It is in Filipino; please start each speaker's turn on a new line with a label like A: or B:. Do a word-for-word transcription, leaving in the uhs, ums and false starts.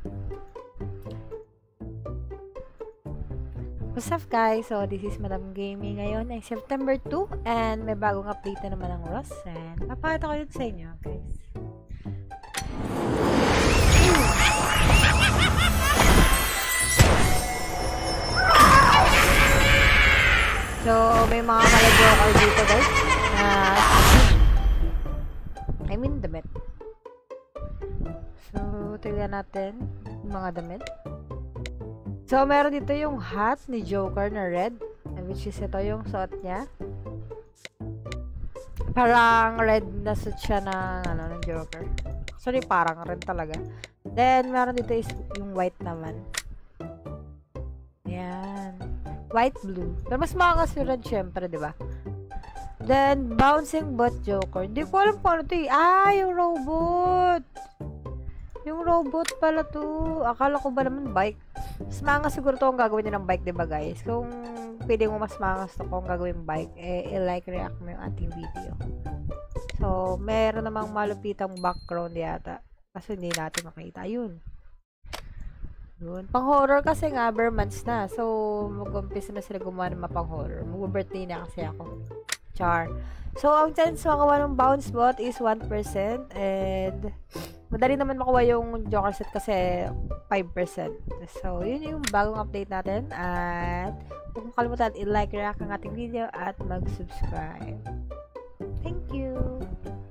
A: What's up guys? So this is Madam Gaming. Ngayon ay September two and may bagong update na naman ng Ross and papakita ko yun sa inyo guys. So may mga kalajoker dito guys na I mean damit. So tignan natin yung mga damit. So, meron dito yung hat ni Joker na red. Which is ito yung suot niya. Parang red na suit siya ng, ano, ng Joker. Sorry, parang red talaga. Then, meron dito is yung white naman. Ayan. White, blue. Pero mas maangas yung red syempre, di ba? Then, bouncing bot Joker. Hindi ko alam kung ano ito eh. Ah, yung robot! Yung robot pala to. Akala ko ba naman bike? Mas maangas siguro to kung gagawin nyo ng bike, diba guys? Kung pwede mo mas maangas to kung gagawin bike, eh, i-like, react mo yung ating video. So, meron namang malupitang background yata. Kasi hindi natin makita. Yun. Yun. Pang-horror kasi nga, bare months na. So, mag-umpisa na sila gumawa ng mapang-horror. Mag-birthday na kasi ako. Char. So, ang chance makawa ng bounce bot is one percent and madali naman makuha yung Joker set kasi five percent. So, yun yung bagong update natin at huwag mo kalimutan i-like, react ang ating video at mag-subscribe. Thank you!